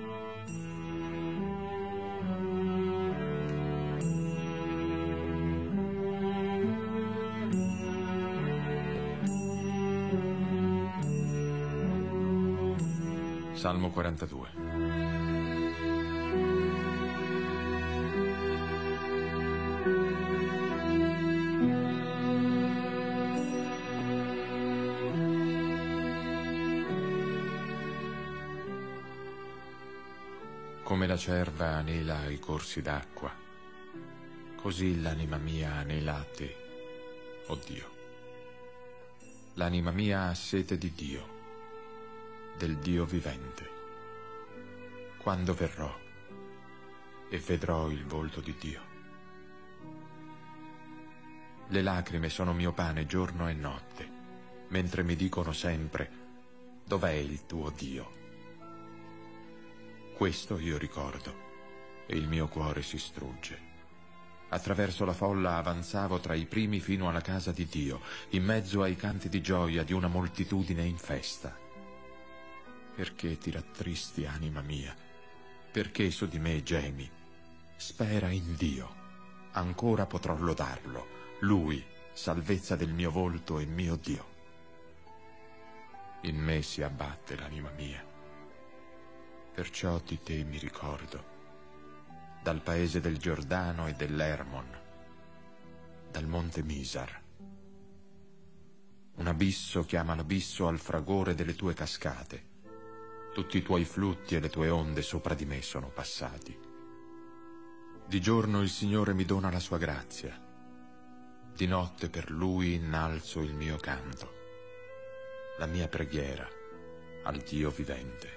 Salmo 42. Come la cerva anela ai corsi d'acqua, così l'anima mia anela a te, o Dio. L'anima mia ha sete di Dio, del Dio vivente. Quando verrò e vedrò il volto di Dio? Le lacrime sono mio pane giorno e notte, mentre mi dicono sempre: dov'è il tuo Dio? Questo io ricordo, e il mio cuore si strugge. Attraverso la folla avanzavo tra i primi fino alla casa di Dio, in mezzo ai canti di gioia di una moltitudine in festa. Perché ti rattristi, anima mia? Perché su di me gemi? Spera in Dio, ancora potrò lodarlo, Lui, salvezza del mio volto e mio Dio. In me si abbatte l'anima mia, perciò di te mi ricordo, dal paese del Giordano e dell'Hermon, dal monte Misar. Un abisso chiama l'abisso al fragore delle tue cascate. Tutti i tuoi flutti e le tue onde sopra di me sono passati. Di giorno il Signore mi dona la sua grazia, di notte per Lui innalzo il mio canto, la mia preghiera al Dio vivente.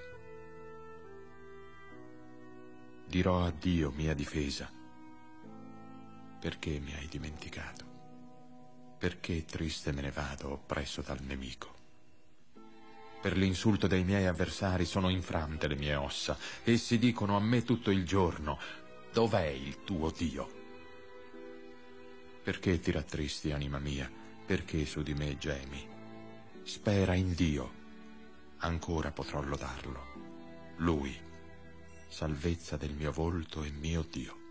Dirò a Dio mia difesa: perché mi hai dimenticato? Perché triste me ne vado oppresso dal nemico? Per l'insulto dei miei avversari sono infrante le mie ossa. Essi dicono a me tutto il giorno: dov'è il tuo Dio? Perché ti rattristi, anima mia? Perché su di me gemi? Spera in Dio, ancora potrò lodarlo, Lui, salvezza del mio volto e mio Dio.